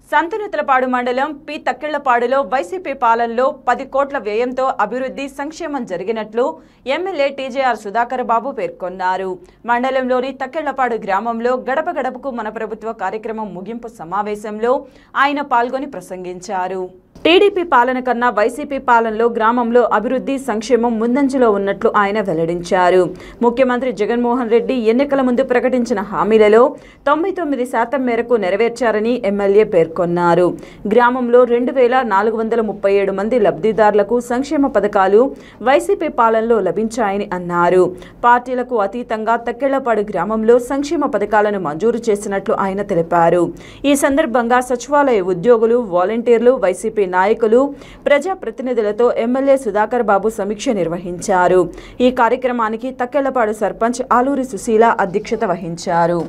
సంతనూతలపాడు మండలం P తక్కిళ్లపాడులో YCP పాలనలో 10 కోట్ల వ్యయంతో అభివృద్ధి సంక్షేమం జరిగినట్లు ఎమ్మెల్యే టీజేఆర్ సుధాకర్ బాబు పేర్కొన్నారు. మండలంలోని తక్కిళ్లపాడు గ్రామంలో గడప గడపకు మన ప్రభుత్వ కార్యక్రమం ముగింపు సమావేశంలో ఆయన పాల్గొని ప్రసంగించారు. టీడీపీ పాలన కన్నా వైసీపీ పాలనలో గ్రామంలో అభివృద్ధి సంక్షేమం ముందంజలో ఉన్నట్లు ఆయన వెల్లడించారు. ముఖ్యమంత్రి జగన్మోహన్ రెడ్డి ఎన్నికల ముందు ప్రకటించిన హామీలలో 99% మేరకు నెరవేర్చారని ఎమ్మెల్యే పేర్కొన్నారు. గ్రామంలో 2437 మంది లబ్ధిదారులకు సంక్షేమ పథకాలు వైసీపీ పాలనలో లభించాయని అన్నారు. పార్టీలకు అతీతంగా తక్కిళ్లపాడు గ్రామంలో సంక్షేమ పథకాలను మంజూరు చేసినట్లు ఆయన తెలిపారు. ఈ సందర్భంగా సచివాలయ ఉద్యోగులు, వాలంటీర్లు, వైసీపీ నాయకులు, ప్రజాప్రతినిధులతో ఎమ్మెల్యే సుధాకర్ బాబు సమీక్ష నిర్వహించారు. ఈ కార్యక్రమానికి తక్కిళ్లపాడు సర్పంచ్ ఆలూరి సుశీల అధ్యక్షత వహించారు.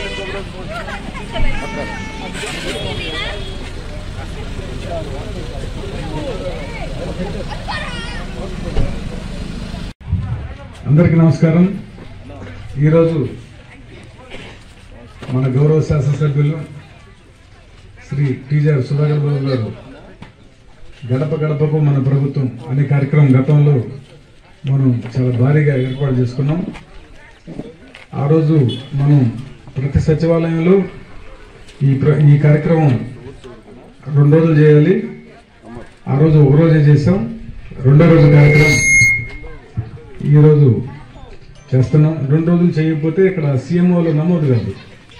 అందరికీ నమస్కారం. ఈరోజు మన గౌరవ శాసనసభ్యులు శ్రీ టీజేఆర్ సుధాకర్ బాబు గారు గడప గడపకు మన ప్రభుత్వం అనే కార్యక్రమం గతంలో మనం చాలా భారీగా ఏర్పాటు చేసుకున్నాం. ఆ రోజు మనం ప్రతి సచివాలయంలో ఈ కార్యక్రమం 2 రోజులు చేయాలి. ఆ రోజు ఒక రోజే చేసాం. రెండో రోజు కార్యక్రమం ఈరోజు చేస్తున్నాం. 2 రోజులు చేయకపోతే ఇక్కడ సీఎంఓలో నమోదు కాదు.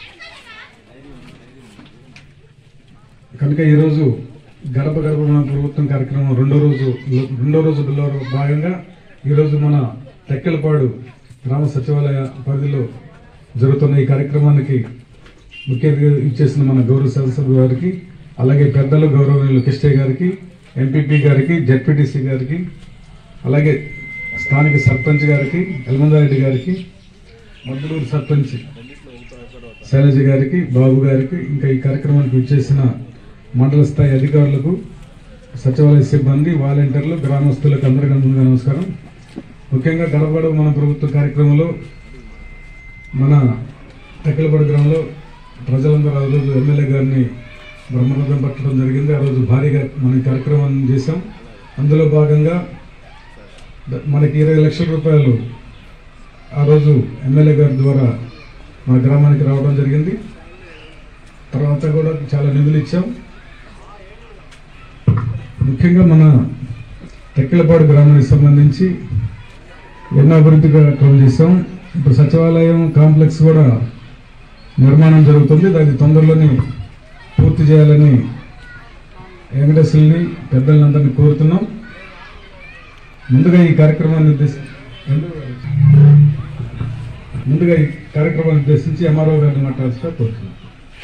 కనుక ఈరోజు గడప గడప మన ప్రభుత్వం కార్యక్రమం రెండో రోజులో భాగంగా ఈరోజు మన తక్కిళ్లపాడు గ్రామ సచివాలయ పరిధిలో జరుగుతున్న ఈ కార్యక్రమానికి ముఖ్య అతిథిగా ఇచ్చేసిన మన గౌరవ శాసనసభ్యులు గారికి, అలాగే పెద్దలు గౌరవనీయులు కిష్టయ్య గారికి, ఎంపీపీ గారికి, జెడ్పీటీసీ గారికి, అలాగే స్థానిక సర్పంచ్ గారికి, ఎల్మందారెడ్డి గారికి, మద్దలూరు సర్పంచ్ శైలజ గారికి, బాబు గారికి, ఇంకా ఈ కార్యక్రమానికి ఇచ్చేసిన మండల స్థాయి అధికారులకు, సచివాలయ సిబ్బంది, వాలంటీర్లు, గ్రామస్తులకు అందరికీ ముందుగా నమస్కారం. ముఖ్యంగా గడప గడప మన ప్రభుత్వ కార్యక్రమంలో మన తక్కిళ్లపాడు గ్రామంలో ప్రజలందరూ ఆ రోజు ఎమ్మెల్యే గారిని బ్రహ్మరథం పట్టడం జరిగింది. ఆ రోజు భారీగా మన కార్యక్రమాన్ని చేశాం. అందులో భాగంగా మనకి 20 లక్షల రూపాయలు ఆ రోజు ఎమ్మెల్యే గారి ద్వారా మన గ్రామానికి రావడం జరిగింది. తర్వాత కూడా చాలా నిధులు ఇచ్చాం. ముఖ్యంగా మన తక్కిళ్లపాడు గ్రామానికి సంబంధించి ఎన్నో అభివృద్ధి కార్యక్రమాలు చేశాం. ఇప్పుడు సచివాలయం కాంప్లెక్స్ కూడా నిర్మాణం జరుగుతుంది. దాన్ని తొందరలోనే పూర్తి చేయాలని వెంకటేశ్వరుని పెద్దలందరినీ కోరుతున్నాం. ముందుగా ఈ కార్యక్రమాన్ని ఉద్దేశించి ఎంఆర్ఓ గారిని మాట్లాడాల్సిగా కోరుతున్నాం.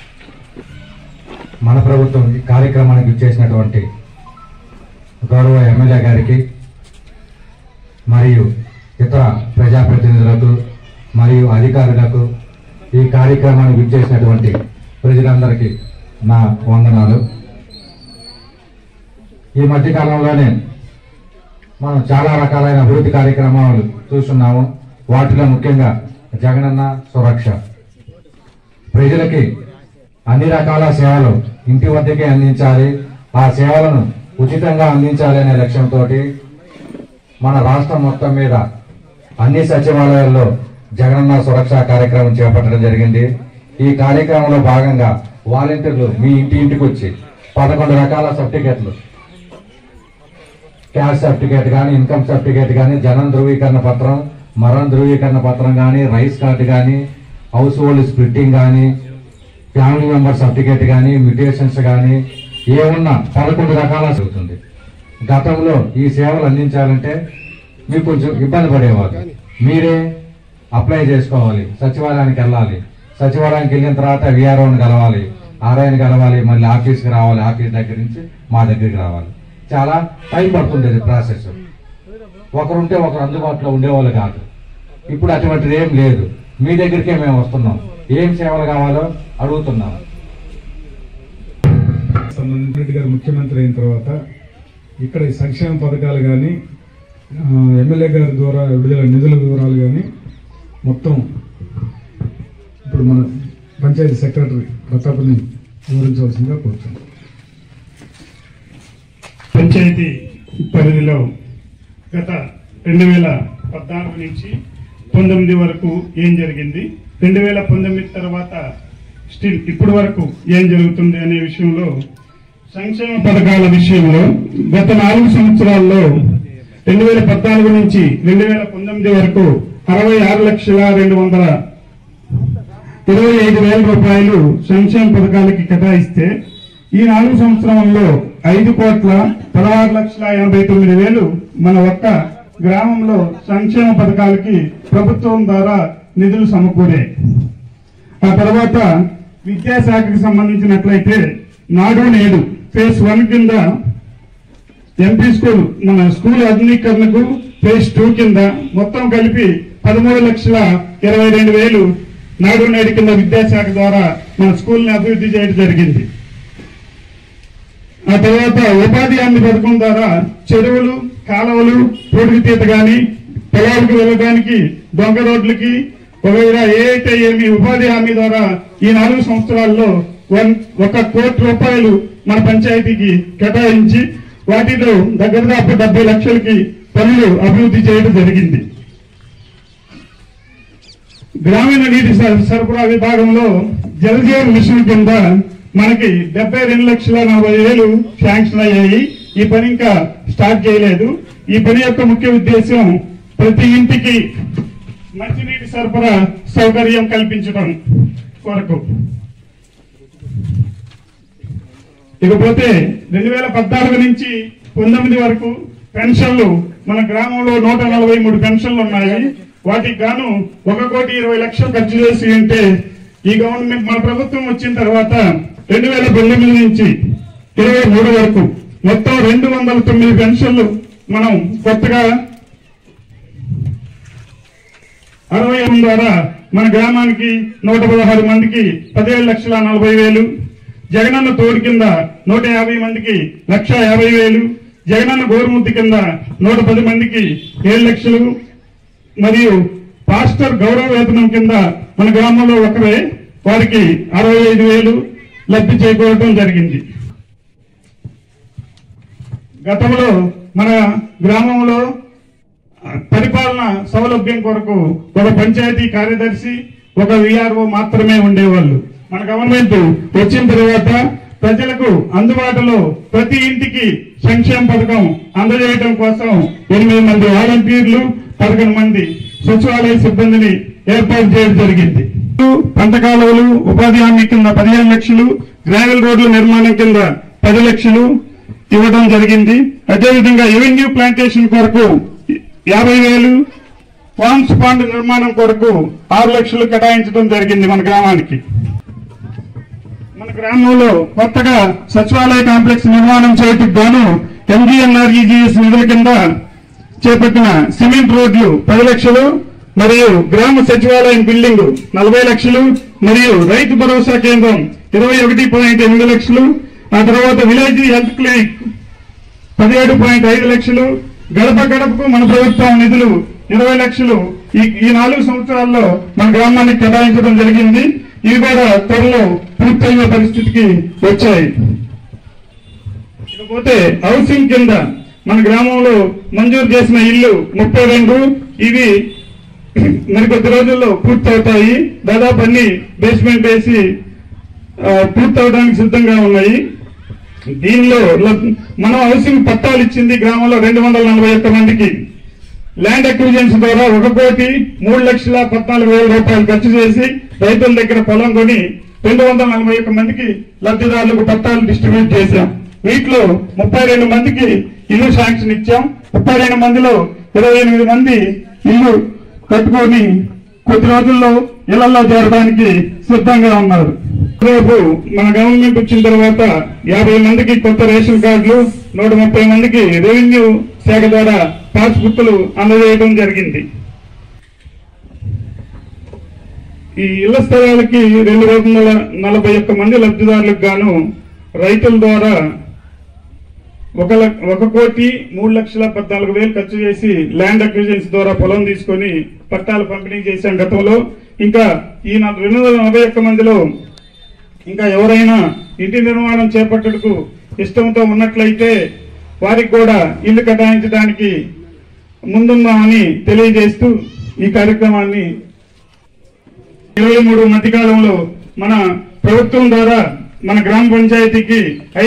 మన ప్రభుత్వం ఈ కార్యక్రమానికి ఇచ్చేసినటువంటి గౌరవ ఎమ్మెల్యే గారికి మరియు ఇతర ప్రజాప్రతినిధులకు మరియు అధికారులకు, ఈ కార్యక్రమానికి ఇచ్చేసినటువంటి ప్రజలందరికీ నా వందనాలు. ఈ మధ్యకాలంలోనే మనం చాలా రకాలైన అభివృద్ధి కార్యక్రమాలు చూస్తున్నాము. వాటిలో ముఖ్యంగా జగనన్న సురక్ష, ప్రజలకి అన్ని రకాల సేవలు ఇంటి వద్దకే అందించాలి, ఆ సేవలను ఉచితంగా అందించాలి అనే లక్ష్యంతో మన రాష్ట్రం మొత్తం మీద అన్ని సచివాలయాల్లో జగనన్న సురక్ష కార్యక్రమం చేపట్టడం జరిగింది. ఈ కార్యక్రమంలో భాగంగా వాలంటీర్లు మీ ఇంటికి వచ్చి 11 రకాల సర్టిఫికెట్లు, క్యాస్ట్ సర్టిఫికేట్ కానీ, ఇన్కమ్ సర్టిఫికేట్ కానీ, జనన ధృవీకరణ పత్రం, మరణ ధృవీకరణ పత్రం కానీ, రైస్ కార్డు కానీ, హౌస్ హోల్డ్ స్ప్లిట్టింగ్ కానీ, ఫ్యామిలీ మెంబర్ సర్టిఫికేట్ కానీ, మ్యూటేషన్స్ కానీ ఏమున్నా 11 రకాల జరుగుతుంది. గతంలో ఈ సేవలు అందించాలంటే మీకు కొంచెం ఇబ్బంది పడేవారు. మీరే అప్లై చేసుకోవాలి, సచివాలయానికి వెళ్ళాలి, సచివాలయానికి వెళ్ళిన తర్వాత విఆర్ఓని కలవాలి, ఆర్ఐని కలవాలి, మళ్ళీ ఆఫీస్కి రావాలి, ఆఫీస్ దగ్గర నుంచి మా దగ్గరికి రావాలి. చాలా టైం పడుతుంది ప్రాసెస్. ఒకరుంటే ఒకరు అందుబాటులో ఉండేవాళ్ళు కాదు. ఇప్పుడు అటువంటిది ఏం లేదు. మీ దగ్గరికే మేము వస్తున్నాం, ఏం సేవలు కావాలో అడుగుతున్నాం. రెడ్డి గారు ముఖ్యమంత్రి అయిన తర్వాత ఇక్కడ ఈ సంక్షేమ పథకాలు కానీ, ఎమ్మెల్యే గారి ద్వారా విడుదల నిధుల వివరాలు కానీ మొత్తం ఇప్పుడు మన పంచాయతీ సెక్రటరీ ప్రతాప్ని వివరించవలసిందిగా కోరుతున్నాను. పంచాయతీ పరిధిలో గత 2014 నుంచి 19 వరకు ఏం జరిగింది, 2019 తర్వాత స్టిల్ ఇప్పటి వరకు ఏం జరుగుతుంది అనే విషయంలో, సంక్షేమ పథకాల విషయంలో గత 4 సంవత్సరాల్లో 2014 నుంచి 2019 వరకు 66,225,000 రూపాయలు సంక్షేమ పథకాలకి కేటాయిస్తే ఈ 4 సంవత్సరంలో 5,16,89,000 మన ఒక్క గ్రామంలో సంక్షేమ పథకాలకి ప్రభుత్వం ద్వారా నిధులు సమకూరాయి. ఆ తర్వాత విద్యాశాఖకి సంబంధించినట్లయితే నాడు నేడు ఫేజ్ 1 కింద ఎంపీ స్కూల్ మన స్కూల్ ఆధునీకరణకు ఫేజ్ 2 కింద మొత్తం కలిపి 13,22,000 నాడు నేడు కింద విద్యాశాఖ ద్వారా మన స్కూల్ని అభివృద్ధి చేయడం జరిగింది. ఆ తర్వాత ఉపాధి హామీ పథకం ద్వారా చెరువులు, కాలువలు, పూడికతీత గాని, పొలాలకు వెళ్ళడానికి దొంగ రోడ్లకి వగైరా ఏదైతే ఏమి ఉపాధి హామీ ద్వారా ఈ 4 సంవత్సరాల్లో 1 కోటి రూపాయలు మన పంచాయతీకి కేటాయించి వాటిలో దగ్గరదాపు 70 లక్షలకి పనులు అభివృద్ధి చేయడం జరిగింది. గ్రామీణ నీటి సరఫరా విభాగంలో జలజీవన్ మిషన్ కింద మనకి 72,40,000 శాంక్షన్ అయ్యాయి. ఈ పని ఇంకా స్టార్ట్ చేయలేదు. ఈ పని యొక్క ముఖ్య ఉద్దేశం ప్రతి ఇంటికి మంచినీటి సరఫరా సౌకర్యం కల్పించడం కొరకు. ఇకపోతే 2014 నుంచి 19 వరకు పెన్షన్లు మన గ్రామంలో 143 పెన్షన్లు ఉన్నాయి. వాటికి గాను 1,20,00,000 ఖర్చు చేసి ఉంటే ఈ గవర్నమెంట్ మన ప్రభుత్వం వచ్చిన తర్వాత 2019 నుంచి 23 వరకు మొత్తం 209 పెన్షన్లు మనం కొత్తగా 68 ద్వారా మన గ్రామానికి 116 మందికి 17,40,000, జగనన్న తోడు కింద 150 మందికి 1,50,000, జగనన్న గోరుముద్దు కింద 110 మందికి 7 లక్షలు మరియు పాస్టర్ గౌరవ వేతనం కింద మన గ్రామంలో ఒకరే వారికి 65,000 లబ్ధి చేకూరడం జరిగింది. గతంలో మన గ్రామంలో పరిపాలన సౌలభ్యం కొరకు ఒక పంచాయతీ కార్యదర్శి, ఒక విఆర్ఓ మాత్రమే ఉండేవాళ్ళు. మన గవర్నమెంట్ వచ్చిన తర్వాత ప్రజలకు అందుబాటులో ప్రతి ఇంటికి సంక్షేమ పథకం అందజేయడం కోసం 8 మంది వాలంటీర్లు, 11 మంది సచివాలయ సిబ్బందిని ఏర్పాటు చేయడం జరిగింది. పంట కాలువలు ఉపాధి హామీ కింద 15 లక్షలు, గ్రావెల్ రోడ్ల నిర్మాణం కింద 10 లక్షలు ఇవ్వడం జరిగింది. అదేవిధంగా ఎవెన్యూ ప్లాంటేషన్ కొరకు 50,000, ఫార్మ్స్ పాండ్ నిర్మాణం కొరకు 6 లక్షలు కేటాయించడం జరిగింది మన గ్రామానికి. మన గ్రామంలో కొత్తగా సచివాలయ కాంప్లెక్స్ నిర్మాణం చేయడానికి గాను ఎంజీఎన్ఆర్ఈజీఎస్ నిధుల కింద చేపట్టిన సిమెంట్ రోడ్లు 10 లక్షలు మరియు గ్రామ సచివాలయం బిల్డింగ్ 40 లక్షలు మరియు రైతు భరోసా కేంద్రం 21.8 లక్షలు, ఆ తర్వాత విలేజ్ హెల్త్ క్లినిక్ 17.5 లక్షలు, గడప గడపకు మన ప్రభుత్వం నిధులు 20 లక్షలు ఈ 4 సంవత్సరాల్లో మన గ్రామానికి కేటాయించడం జరిగింది. ఇవి కూడా త్వరలో పూర్తయ్యే పరిస్థితికి వచ్చాయి. ఇకపోతే హౌసింగ్ కింద మన గ్రామంలో మంజూరు చేసిన ఇల్లు 32, ఇవి మరికొద్ది రోజుల్లో పూర్తవుతాయి. దాదాపు అన్ని బేస్మెంట్ వేసి పూర్తవడానికి సిద్ధంగా ఉన్నాయి. దీనిలో మనం హౌసింగ్ పట్టాలు ఇచ్చింది గ్రామంలో 241 మందికి. ల్యాండ్ అక్విజిషన్స్ ద్వారా 1,03,14,000 రూపాయలు ఖర్చు చేసి రైతుల దగ్గర పొలం కొని 241 మందికి లబ్ధిదారులకు పట్టాలు డిస్ట్రిబ్యూట్ చేశాం. వీటిలో 32 మందికి ఇల్లు శాంక్షన్ ఇచ్చాం. 32 మందిలో 28 మంది ఇల్లు కట్టుకొని కొద్ది రోజుల్లో ఇళ్లలో చేరడానికి సిద్ధంగా ఉన్నారు. రేపు మన గవర్నమెంట్ వచ్చిన తర్వాత 50 మందికి కొత్త రేషన్ కార్డులు, 130 మందికి రెవెన్యూ శాఖ ద్వారా పాస్ బుక్లు అందజేయడం జరిగింది. ఈ ఇళ్ల స్థలాలకి 241 మంది లబ్ధిదారులకు గాను రైతుల ద్వారా 1,03,14,000 ఖర్చు చేసి ల్యాండ్ అక్విజిషన్స్ ద్వారా పొలం తీసుకొని పట్టాలు పంపిణీ చేశాం గతంలో. ఇంకా ఈ 241 మందిలో ఇంకా ఎవరైనా ఇంటి నిర్మాణం చేపట్టడానికి ఇష్టంతో ఉన్నట్లయితే వారికి కూడా ఇల్లు కేటాయించడానికి ముందున్నామని తెలియజేస్తూ ఈ కార్యక్రమాన్ని 23 మధ్యకాలంలో మన ప్రభుత్వం ద్వారా మన గ్రామ పంచాయతీకి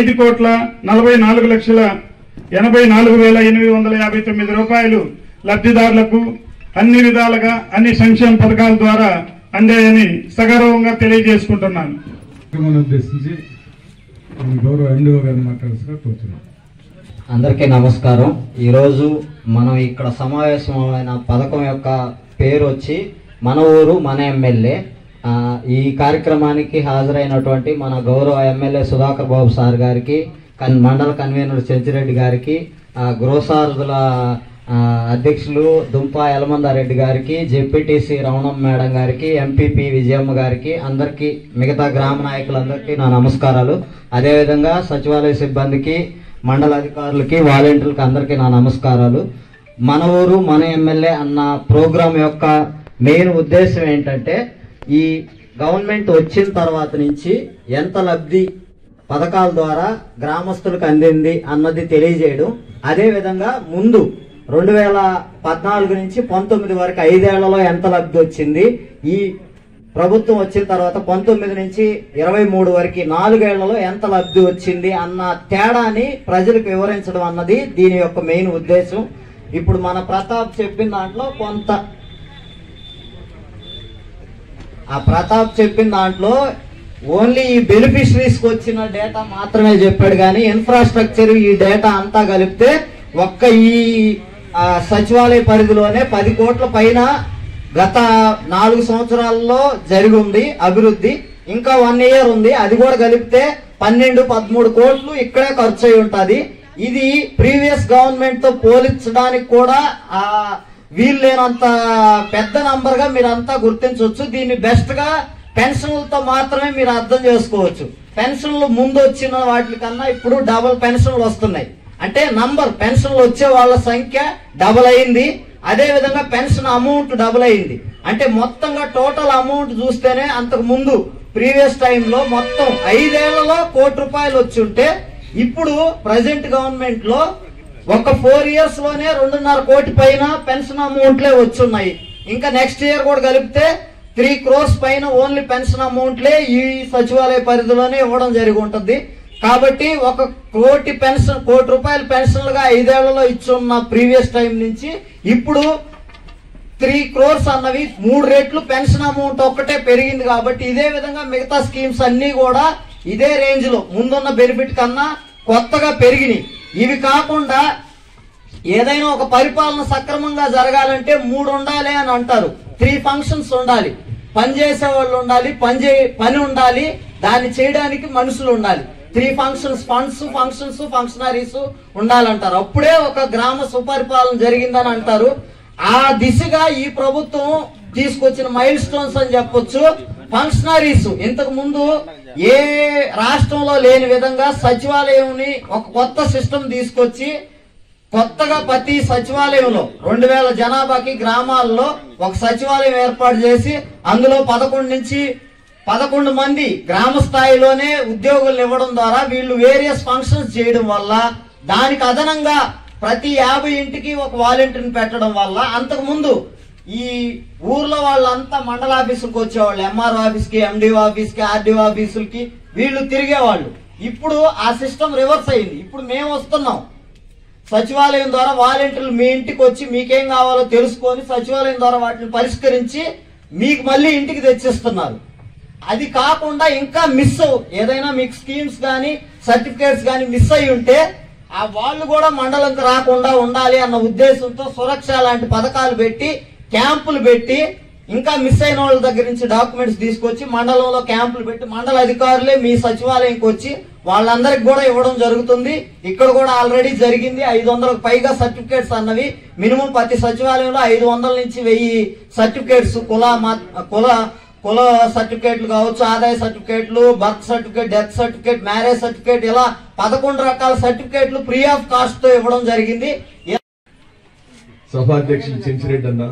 5,44,84,859 రూపాయలు లబ్ధిదారులకు అన్ని విధాలుగా అన్ని సంక్షేమ పథకాల ద్వారా అందాయని సగర్వంగా తెలియజేసుకుంటున్నాను. ఉద్దేశించి గౌరవ ఎండిఓ గారిని మాట్లాడాల్సిగా కోరుతున్నాను. అందరికీ నమస్కారం. ఈరోజు మనం ఇక్కడ సమావేశమైన పథకం యొక్క పేరు వచ్చి మన ఊరు మన ఎమ్మెల్యే. ఈ కార్యక్రమానికి హాజరైనటువంటి మన గౌరవ ఎమ్మెల్యే సుధాకర్ బాబు సార్ గారికి, మండల కన్వీనర్ చెంచిరెడ్డి గారికి, గృహసారథుల అధ్యక్షులు దుంపా యలమందారెడ్డి గారికి, జెడ్పీటీసీ రమణం మేడం గారికి, ఎంపీపీ విజయమ్మ గారికి, అందరికీ మిగతా గ్రామ నాయకులందరికీ నా నమస్కారాలు. అదేవిధంగా సచివాలయ సిబ్బందికి, మండల అధికారులకి, వాలంటీర్లకి అందరికీ నా నమస్కారాలు. మన ఊరు మన ఎమ్మెల్యే అన్న ప్రోగ్రాం యొక్క మెయిన్ ఉద్దేశం ఏంటంటే ఈ గవర్నమెంట్ వచ్చిన తర్వాత నుంచి ఎంత లబ్ధి పథకాల ద్వారా గ్రామస్తులకు అందింది అన్నది తెలియజేయడం. అదేవిధంగా ముందు 2014 నుంచి 19 వరకు 5 ఏళ్లలో ఎంత లబ్ధి వచ్చింది, ఈ ప్రభుత్వం వచ్చిన తర్వాత 19 నుంచి 23 వరకు 4 ఏళ్లలో ఎంత లబ్ధి వచ్చింది అన్న తేడాని ప్రజలకు వివరించడం అన్నది దీని యొక్క మెయిన్ ఉద్దేశం. ఇప్పుడు మన ప్రతాప్ చెప్పిన దాంట్లో ఓన్లీ ఈ బెనిఫిషరీస్కి వచ్చిన డేటా మాత్రమే చెప్పాడు, కానీ ఇన్ఫ్రాస్ట్రక్చర్ ఈ డేటా అంతా కలిపితే ఒక్క ఈ సచివాలయ పరిధిలోనే 10 కోట్ల పైన గత 4 సంవత్సరాల్లో జరిగి ఉంది అభివృద్ధి. ఇంకా 1 ఇయర్ ఉంది, అది కూడా కలిపితే 12-13 కోట్లు ఇక్కడే ఖర్చు అయి ఉంటుంది. ఇది ప్రీవియస్ గవర్నమెంట్ తో పోల్చడానికి కూడా వీలు లేనంత పెద్ద నంబర్ గా మీరంతా గుర్తించవచ్చు. దీన్ని బెస్ట్ గా పెన్షన్లతో మాత్రమే మీరు అర్థం చేసుకోవచ్చు. పెన్షన్లు ముందు వచ్చిన వాటి కన్నా ఇప్పుడు డబుల్ పెన్షన్లు వస్తున్నాయి. అంటే నంబర్ పెన్షన్లు వచ్చే వాళ్ళ సంఖ్య డబుల్ అయింది, అదే విధంగా పెన్షన్ అమౌంట్ డబుల్ అయింది. అంటే మొత్తంగా టోటల్ అమౌంట్ చూస్తేనే అంతకు ముందు ప్రీవియస్ టైంలో మొత్తం 5 ఏళ్లలో ₹1 కోటి వచ్చి ఉంటే ఇప్పుడు ప్రజెంట్ గవర్నమెంట్ లో ఒక 4 ఇయర్స్ లోనే 2.5 కోటి పైన పెన్షన్ అమౌంట్లే వచ్చున్నాయి. ఇంకా నెక్స్ట్ ఇయర్ కూడా కలిపితే 3 crores పైన ఓన్లీ పెన్షన్ అమౌంట్లే ఈ సచివాలయ పరిధిలోనే ఇవ్వడం జరిగి ఉంటుంది. కాబట్టి ₹1 కోటి పెన్షన్ ₹1 కోటి పెన్షన్లుగా 5 ఏళ్లలో ఇచ్చున్న ప్రీవియస్ టైం నుంచి ఇప్పుడు 3 crores అన్నవి 3 రెట్లు పెన్షన్ అమౌంట్ ఒక్కటే పెరిగింది. కాబట్టి ఇదే విధంగా మిగతా స్కీమ్స్ అన్ని కూడా ఇదే రేంజ్ లో ముందున్న బెనిఫిట్ కన్నా కొత్తగా పెరిగినాయి. ఇవి కాకుండా ఏదైనా ఒక పరిపాలన సక్రమంగా జరగాలంటే 3 ఉండాలి అని అంటారు. 3 ఫంక్షన్స్ ఉండాలి. పని చేసే వాళ్ళు ఉండాలి, పని ఉండాలి, దాన్ని చేయడానికి మనుషులు ఉండాలి. 3 ఫంక్షన్స్, ఫంక్షన్స్, ఫంక్షనరీస్ ఉండాలంటారు. అప్పుడే ఒక గ్రామ సుపరిపాలన జరిగిందని అంటారు. ఆ దిశగా ఈ ప్రభుత్వం తీసుకొచ్చిన మైల్ స్టోన్స్ అని చెప్పొచ్చు. ఫంక్షనరీస్ ఇంతకు ముందు ఏ రాష్ట్రంలో లేని విధంగా సచివాలయంని ఒక కొత్త సిస్టమ్ తీసుకొచ్చి కొత్తగా ప్రతి సచివాలయంలో 2000 జనాభాకి గ్రామాల్లో ఒక సచివాలయం ఏర్పాటు చేసి అందులో 11 మంది గ్రామ స్థాయిలోనే ఉద్యోగులను ఇవ్వడం ద్వారా వీళ్ళు వేరియస్ ఫంక్షన్స్ చేయడం వల్ల, దానికి అదనంగా ప్రతి 50 ఇంటికి ఒక వాలంటీర్ని పెట్టడం వల్ల అంతకు ముందు ఈ ఊర్లో వాళ్ళంతా మండల ఆఫీసులకు వచ్చేవాళ్ళు, ఎంఆర్ఓ ఆఫీస్కి, ఎండిఓ ఆఫీస్కి, ఆర్డీఓ ఆఫీసులకి వీళ్ళు తిరిగేవాళ్ళు. ఇప్పుడు ఆ సిస్టమ్ రివర్స్ అయింది. ఇప్పుడు మేము వస్తున్నాం సచివాలయం ద్వారా, వాలంటీర్లు మీ ఇంటికి వచ్చి మీకేం కావాలో తెలుసుకొని సచివాలయం ద్వారా వాటిని పరిష్కరించి మీకు మళ్ళీ ఇంటికి తెచ్చిస్తున్నారు. అది కాకుండా ఇంకా మిస్ ఏదైనా మీకు స్కీమ్స్ కానీ సర్టిఫికేట్స్ కానీ మిస్ అయి ఉంటే ఆ వాళ్ళు కూడా మండలంకి రాకుండా ఉండాలి అన్న ఉద్దేశంతో సురక్ష లాంటి పథకాలు పెట్టి, క్యాంపులు పెట్టి, ఇంకా మిస్ అయిన వాళ్ళ దగ్గర నుంచి డాక్యుమెంట్స్ తీసుకొచ్చి మండలంలో క్యాంపులు పెట్టి మండల అధికారులే మీ సచివాలయంకి వచ్చి వాళ్ళందరికి కూడా ఇవ్వడం జరుగుతుంది. ఇక్కడ కూడా ఆల్రెడీ జరిగింది. 500కు పైగా సర్టిఫికేట్స్ అన్నవి మినిమం ప్రతి సచివాలయంలో 500 నుంచి 1000 సర్టిఫికేట్స్, కుల సర్టిఫికేట్లు కావచ్చు, ఆదాయ సర్టిఫికేట్లు, birth certificate, death certificate, marriage certificate, ఇలా 11 రకాల సర్టిఫికేట్లు ఫ్రీ ఆఫ్ కాస్ట్ తో ఇవ్వడం జరిగింది. సభాధ్యక్షులు చెంచిరెడ్డి అన్న,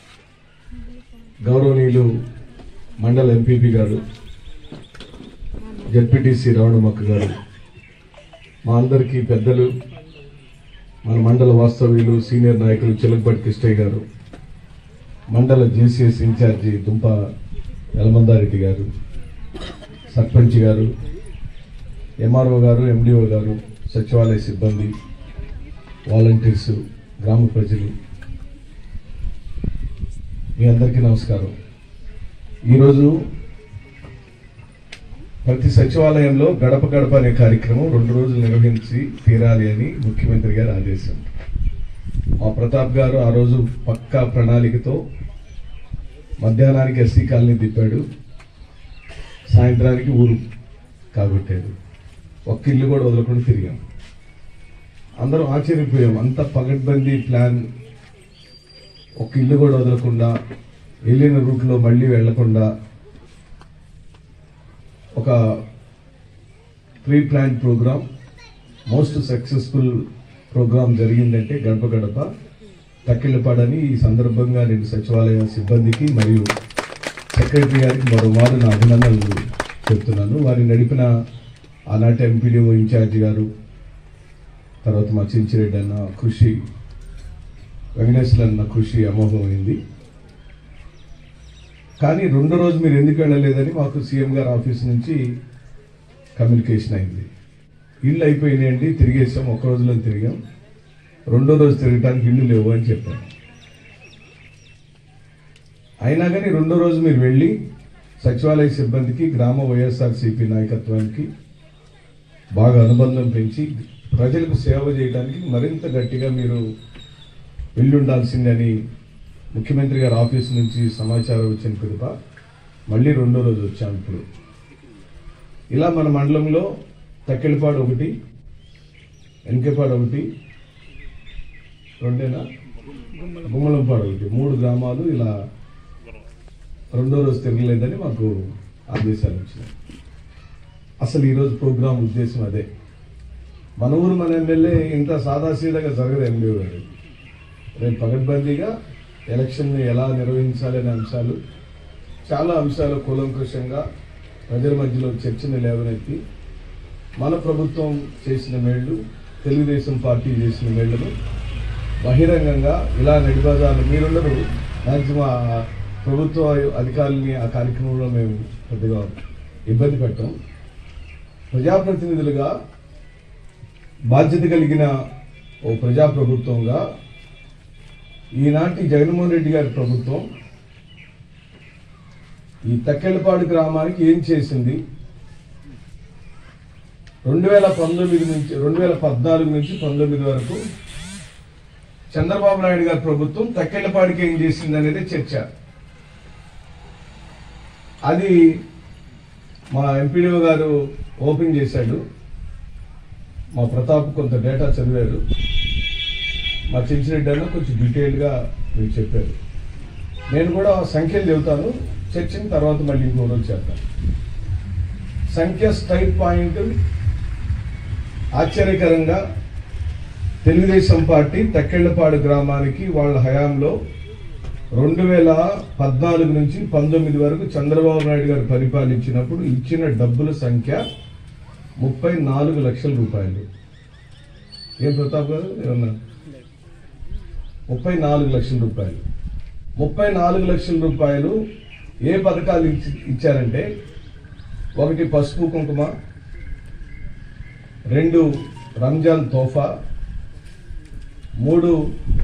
గౌరవనీయులు మండల ఎంపీపీ గారు, జడ్పీటీసీ రావణమక్క గారు, మా అందరికీ పెద్దలు, మన మండల వాస్తవ్యులు, సీనియర్ నాయకులు చిలకపాటి కృష్ణయ్య గారు, మండల జేసీఎస్ ఇన్ఛార్జి దుంప యలమందారెడ్డి గారు, సర్పంచ్ గారు, ఎంఆర్ఓ గారు, ఎండిఓ గారు, సచివాలయ సిబ్బంది, వాలంటీర్సు, గ్రామ ప్రజలు, మీ అందరికీ నమస్కారం. ఈరోజు ప్రతి సచివాలయంలో గడప గడప అనే కార్యక్రమం 2 రోజులు నిర్వహించి తీరాలి అని ముఖ్యమంత్రి గారి ఆదేశం. మా ప్రతాప్ గారు ఆ రోజు పక్కా ప్రణాళికతో మధ్యాహ్నానికి ఎస్సీ కాలనీ తిప్పాడు, సాయంత్రానికి ఊరు కాబట్టాడు. ఒక్క ఇల్లు కూడా వదలకుండా తిరిగాం. అందరం ఆశ్చర్యపోయాం. అంత పగడ్బందీ ప్లాన్, ఒక్క ఇల్లు కూడా వదలకుండా, వెళ్ళిన రూట్లో మళ్ళీ వెళ్లకుండా ఒక pre plan programme, most successful programme జరిగిందంటే గడప గడప తక్కిళ్ళపాడని ఈ సందర్భంగా నేను సచివాలయ సిబ్బందికి మరియు సెక్రటరీ గారికి మరోమారు నా అభినందనలు చెప్తున్నాను. వారిని నడిపిన ఆనాటి ఎంపీడీఓ ఇన్ఛార్జి గారు, తర్వాత మా చించిరెడ్డి అన్న కృషి, వెంకటేశ్వర అన్న కృషి అమోఘమైంది. కానీ 2వ రోజు మీరు ఎందుకు వెళ్ళలేదని మాకు సీఎం గారి ఆఫీస్ నుంచి కమ్యూనికేషన్ అయింది. ఇళ్ళు అయిపోయినాయండి, తిరిగేసాం, 1 రోజులో తిరిగాం, 2వ రోజు తిరగడానికి ఇళ్ళు లేవు అని చెప్పాను. అయినా కానీ 2వ రోజు మీరు వెళ్ళి సచివాలయ సిబ్బందికి, గ్రామ వైఎస్ఆర్సీపీ నాయకత్వానికి బాగా అనుబంధం పెంచి ప్రజలకు సేవ చేయడానికి మరింత గట్టిగా మీరు వెళ్ళి ఉండాల్సిందని ముఖ్యమంత్రి గారి ఆఫీస్ నుంచి సమాచారం వచ్చిన పిదప మళ్ళీ 2వ రోజు వచ్చాము. ఇప్పుడు ఇలా మన మండలంలో తక్కిళ్ళపాడు 1, ఎన్కేపాడు 1, 2 గుమ్మలంపాడు 1, 3 గ్రామాలు ఇలా 2వ రోజు తిరగలేదని మాకు ఆదేశాలు వచ్చినాయి. అసలు ఈరోజు ప్రోగ్రాం ఉద్దేశం అదే. మన ఊరు మన ఎమ్మెల్యే ఇంత సాదాసీదాగా జరగదు. ఎండిఓ గారు రేపు పగడ్బందీగా ఎలక్షన్ని ఎలా నిర్వహించాలనే అంశాలు, చాలా అంశాలు కూలంకషంగా ప్రజల మధ్యలో చర్చను లేవనెత్తి మన ప్రభుత్వం చేసిన మేళ్లు, తెలుగుదేశం పార్టీ చేసిన మేళ్లను బహిరంగంగా ఇలా నడిబజార్లు మీరుండరు మ్యాక్సిమం ప్రభుత్వ అధికారులని ఆ కార్యక్రమంలో మేము పెద్దగా ఇబ్బంది పెట్టాం. ప్రజాప్రతినిధులుగా బాధ్యత కలిగిన ఓ ప్రజాప్రభుత్వంగా ఈనాటి జగన్మోహన్ రెడ్డి గారి ప్రభుత్వం ఈ తక్కెళ్ళపాడు గ్రామానికి ఏం చేసింది, 2014 నుంచి 19 వరకు చంద్రబాబు నాయుడు గారి ప్రభుత్వం తక్కెళ్ళపాడికి ఏం చేసింది అనేది చర్చ. అది మా ఎంపీడీఓ గారు ఓపెన్ చేశాడు. మా ప్రతాప్ కొంత డేటా చదివారు, మా చించిరెడ్డి అన్న కొంచెం డీటెయిల్గా మీకు చెప్పారు. నేను కూడా సంఖ్యలు చెబుతాను, చర్చిన తర్వాత మళ్ళీ ఇంకో రోజు చేద్దాం. సంఖ్య స్ట్రైట్ పాయింట్ ఆశ్చర్యకరంగా తెలుగుదేశం పార్టీ తక్కెళ్ళపాడు గ్రామానికి వాళ్ళ హయాంలో 2014 నుంచి 19 వరకు చంద్రబాబు నాయుడు గారు పరిపాలించినప్పుడు ఇచ్చిన డబ్బుల సంఖ్య 34 లక్షల రూపాయలు. ఏం ప్రతాప్ గారు ఏమన్నా 34 లక్షల రూపాయలు. 34 లక్షల రూపాయలు ఏ పథకాలు ఇచ్చారంటే, 1 పసుపు కుంకుమ, 2 రంజాన్ తోఫా, 3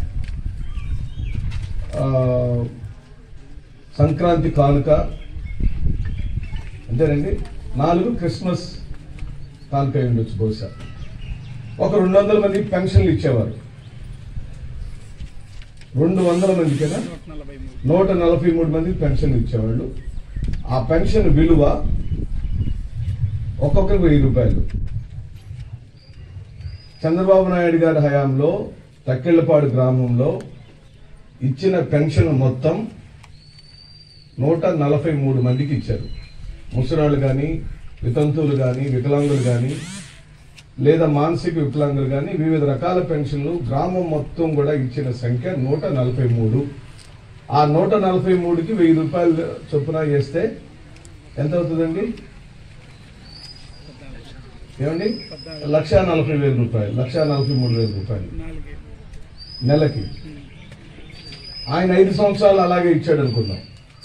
సంక్రాంతి కానుక, అంతేనండి, 4 క్రిస్మస్ కానుక ఉండొచ్చు బహుశా. ఒక 200 మందికి పెన్షన్లు ఇచ్చేవారు. 200 మంది కదా, 143 మందికి పెన్షన్ ఇచ్చేవాళ్ళు. ఆ పెన్షన్ విలువ ఒక్కొక్కరికి 1000 రూపాయలు. చంద్రబాబు నాయుడు గారి హయాంలో తక్కెళ్ళపాడు గ్రామంలో ఇచ్చిన పెన్షన్ మొత్తం 143 మందికి ఇచ్చారు. ముసరాళ్ళు కానీ, వితంతువులు కానీ, వికలాంగులు కానీ, లేదా మానసిక వికలాంగులు కానీ, వివిధ రకాల పెన్షన్లు గ్రామం మొత్తం కూడా ఇచ్చిన సంఖ్య 143. ఆ 143కి 1000 రూపాయలు చొప్పున చేస్తే ఎంత అవుతుందండి? ఏమండి 1,40,000 రూపాయలు, 1,43,000 రూపాయలు నెలకి. ఆయన 5 సంవత్సరాలు అలాగే ఇచ్చాడు అనుకుందాం.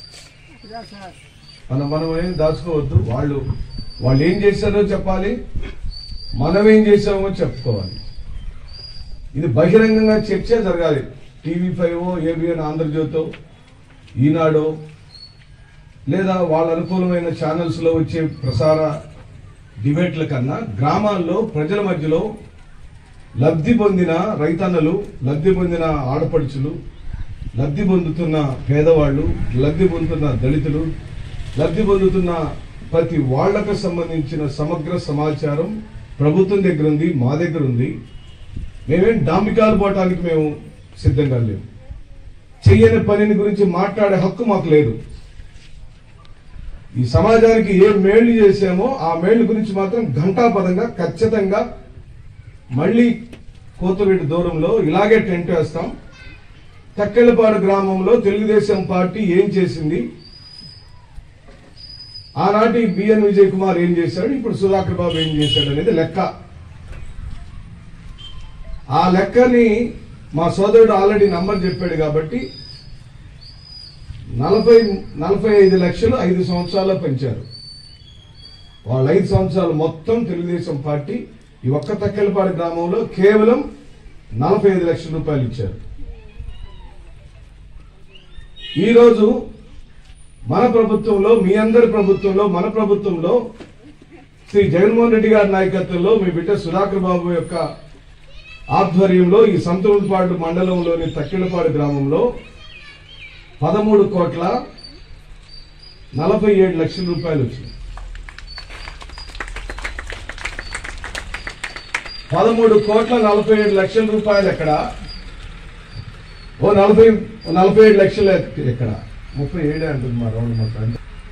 మనం ఏం దాచుకోవద్దు. వాళ్ళు ఏం చేశారో చెప్పాలి, మనం ఏం చేసామో చెప్పుకోవాలి. ఇది బహిరంగంగా చర్చ జరగాలి. TV5, ABN, ఆంధ్రజ్యోతో, ఈనాడో లేదా వాళ్ళ అనుకూలమైన ఛానల్స్లో వచ్చే ప్రసార డిబేట్ల కన్నా గ్రామాల్లో ప్రజల మధ్యలో లబ్ధి పొందిన రైతన్నలు, లబ్ధి పొందిన ఆడపడుచులు, లబ్ధి పొందుతున్న పేదవాళ్ళు, లబ్ధి పొందుతున్న దళితులు, లబ్ధి పొందుతున్న ప్రతి వాళ్లకు సంబంధించిన సమగ్ర సమాచారం ప్రభుత్వం దగ్గర ఉంది, మా దగ్గర ఉంది. మేమేం డాంబికాలు పోవటానికి మేము సిద్ధంగా లేవు. చెయ్యని పనిని గురించి మాట్లాడే హక్కు మాకు లేదు. ఈ సమాజానికి ఏ మేళ్లు చేసామో ఆ మేళ్ల గురించి మాత్రం ఘంటాపదంగా ఖచ్చితంగా మళ్ళీ కోతవేటి దూరంలో ఇలాగే టెంట్ వేస్తాం. తక్కెళ్లపాడు గ్రామంలో తెలుగుదేశం పార్టీ ఏం చేసింది, ఆనాటి బిఎన్ విజయ్ కుమార్ ఏం చేశాడు, ఇప్పుడు సుధాకర్ బాబు ఏం చేశాడు అనేది లెక్క. ఆ లెక్కని మా సోదరుడు ఆల్రెడీ నంబర్ చెప్పాడు కాబట్టి 45 లక్షలు 5 సంవత్సరాల్లో పెంచారు. వాళ్ళు 5 సంవత్సరాలు మొత్తం తెలుగుదేశం పార్టీ ఈ ఒక్క తక్కెళ్లపాడు గ్రామంలో కేవలం 45 లక్షల రూపాయలు ఇచ్చారు. ఈరోజు మన ప్రభుత్వంలో, మీ అందరి ప్రభుత్వంలో, మన ప్రభుత్వంలో శ్రీ జగన్మోహన్ రెడ్డి గారి నాయకత్వంలో మీ బిడ్డ సుధాకర్ బాబు యొక్క ఆధ్వర్యంలో ఈ సంతూరుపాడు మండలంలోని తక్కెళ్లపాడు గ్రామంలో 13,47 లక్షల రూపాయలు వచ్చింది. 13,47 లక్షల రూపాయలు ఎక్కడ? 47 లక్షలు ఎక్కడ? 37 అంటుంది మా రౌండ్ మొత్తం.